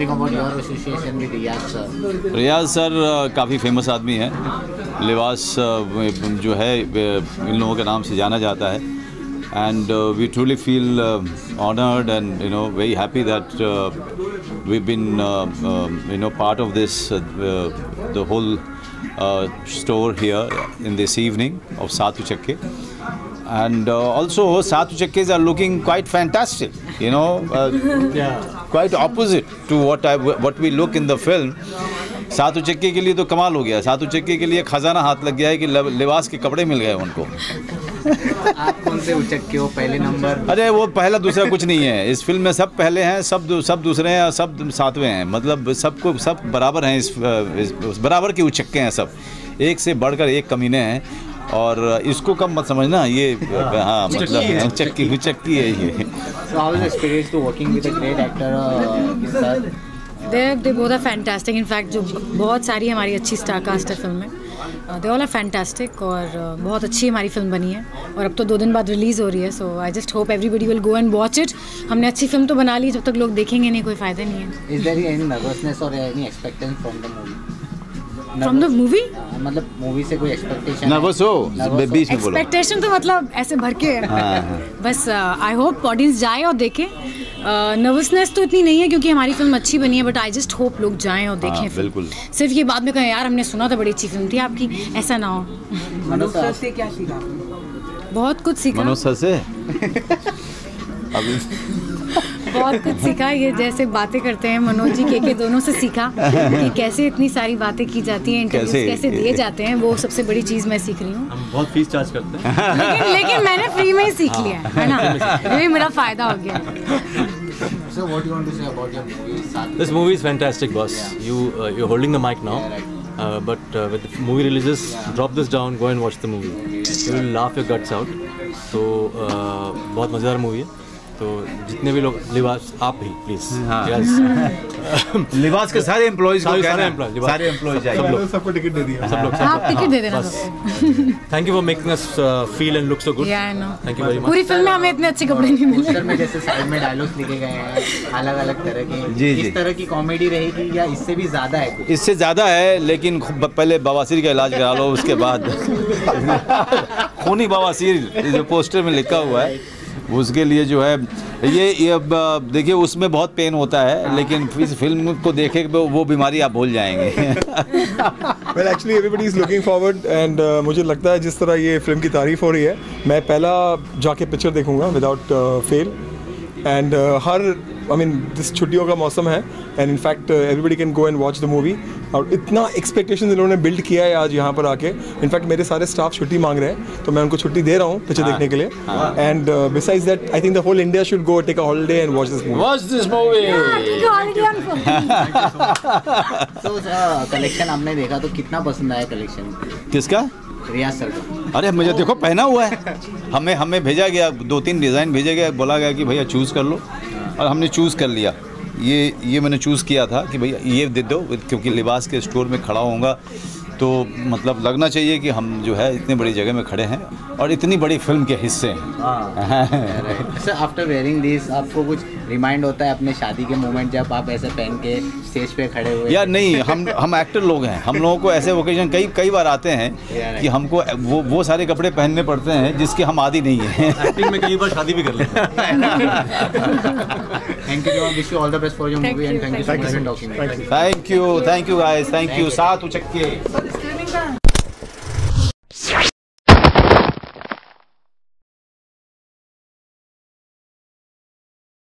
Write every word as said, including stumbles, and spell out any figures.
something about your association with Riyaz sir. Riyaz sir काफ़ी famous आदमी है. लिबास uh, जो है इन लोगों के नाम से जाना जाता है. And uh, we truly feel uh, honored and you know very happy that uh, we've been uh, uh, you know part of this uh, uh, the whole uh, store here in this evening of Saatu Chakke. And uh, also Saatu Chakkes are looking quite fantastic, you know, uh, yeah. quite opposite to what I what we look in the film. सातु चक्के के लिए तो कमाल हो गया. सातु चक्के के लिए खजाना हाथ लग गया है कि लिबास के कपड़े मिल गए उनको. आप कौन से उचक्के हो, पहले नंबर? अरे वो पहला दूसरा कुछ नहीं है. इस फिल्म में सब पहले हैं, सब दू, सब दूसरे हैं, सब सातवें हैं. मतलब सबको सब बराबर हैं. इस, इस बराबर के उचक्के हैं सब. एक से बढ़कर एक कमीने हैं. और इसको कम मत समझना. ये हाँ मतलब चक्की उचक्की है ये. So how is the experience to working with a great actor uh, They they both are fantastic. In fact, जो बहुत सारी हमारी अच्छी स्टार कास्ट है फिल्म में. They all are fantastic और uh, बहुत अच्छी हमारी फिल्म बनी है. और अब तो दो दिन बाद रिलीज़ हो रही है. So I just hope everybody will go and watch it. हमने अच्छी फिल्म तो बना ली, जब तक लोग देखेंगे नहीं कोई फ़ायदा नहीं है. Is there any nervousness or any expectation from the movie? From the movie? मतलब मूवी से कोई एक्सपेक्टेशन? नर्वस हो? बीच में बोलो. एक्सपेक्टेशन तो मतलब ऐसे भर के बस. आई होप ऑडियंस जाए और देखे. नर्वसनेस uh, तो इतनी नहीं है क्योंकि हमारी फिल्म अच्छी बनी है. बट आई जस्ट होप लोग जाएं और देखें. बिल्कुल. सिर्फ ये बाद में कहें यार हमने सुना था बड़ी अच्छी फिल्म थी आपकी, ऐसा ना हो. मनोज सर से क्या सीखा? बहुत कुछ सीखा. मनोज सर से अभी बहुत कुछ सीखा. ये जैसे बातें करते हैं मनोज जी के के दोनों से सीखा कि कैसे इतनी सारी बातें की जाती हैं, इंटरव्यूज कैसे, कैसे दिए जाते हैं. वो सबसे बड़ी चीज़ मैं सीख रही हूँ. हम बहुत फीस चार्ज करते हैं लेकिन लेकिन मैंने फ्री में ही सीख लिया है ना. ये मेरा फ़ायदा हो गया. So what do you want to say about your movie? This movie is fantastic, boss. You uh, you're holding the mic now. Uh, but uh, when the movie releases, drop this down, go and watch the movie. You will laugh your guts out. तो uh, बहुत मज़ेदार movie है. तो जितने भी लोग, लिबास आप भी प्लीज. लिबास के सारे एम्प्लॉइज को सारे एम्प्लॉइज सारे एम्प्लॉइज सब लोग सबको टिकट दे दिया. सब लोग आप टिकट दे देना. Thank you for making us feel and look so good. Thank you very much. पूरी फिल्म में हमें इतने अच्छे कपड़े नहीं मिले. पोस्टर में जैसे साइड में डायलॉग्स लिखे गए हैं अलग अलग तरह के. इस तरह की कॉमेडी रहेगी या इससे भी ज्यादा है कुछ? इससे ज़्यादा है, लेकिन पहले बवासीर का इलाज करा लो, उसके बाद खूनी बवासीर जो पोस्टर में लिखा हुआ है उसके लिए जो है ये, ये देखिए उसमें बहुत पेन होता है, लेकिन इस फिल्म को देखे तो वो बीमारी आप भूल जाएंगे. Well actually everybody is looking forward and मुझे लगता है जिस तरह ये फिल्म की तारीफ हो रही है, मैं पहला जाके पिक्चर देखूंगा विदाउट फेल. एंड हर आई मीन दिस छुट्टियों का मौसम है and in fact everybody can go and watch the movie. और इतना एक्सपेक्टेशन इन्होंने बिल्ड किया है आज यहाँ पर आके. इनफैक्ट मेरे सारे स्टाफ छुट्टी मांग रहे हैं तो मैं उनको छुट्टी दे रहा हूँ पिक्चर देखने के लिए. And besides that I think the whole India should go take a holiday and watch this movie. Watch this movie. तो कलेक्शन हमने देखा तो कितना पसंद आया कलेक्शन? किसका? रियाज सर का. अरे मुझे देखो पहना हुआ है. हमें हमें भेजा गया, दो तीन डिज़ाइन भेजे गया, बोला गया कि भैया चूज़ कर लो और हमने चूज़ कर लिया. ये ये मैंने चूज़ किया था कि भैया ये दे दो, क्योंकि लिबास के स्टोर में खड़ा होऊंगा तो मतलब लगना चाहिए कि हम जो है इतनी बड़ी जगह में खड़े हैं और इतनी बड़ी फिल्म के हिस्से हैं. सर आफ्टर वेयरिंग दिस आपको कुछ रिमाइंड होता है अपने शादी के मोमेंट जब आप ऐसे पहन के स्टेज पे खड़े हुए? या नहीं, हम हम एक्टर लोग हैं. हम लोगों को ऐसे ओकेजन कई कई बार आते हैं कि हमको वो वो सारे कपड़े पहनने पड़ते हैं जिसके हम आदी नहीं हैं. एक्टिंग में कई बार शादी भी कर लेते हैं. Thank you. Wish you all the best for your movie and thank you for talking. Thank you thank you guys. Thank you. सातु चक्के.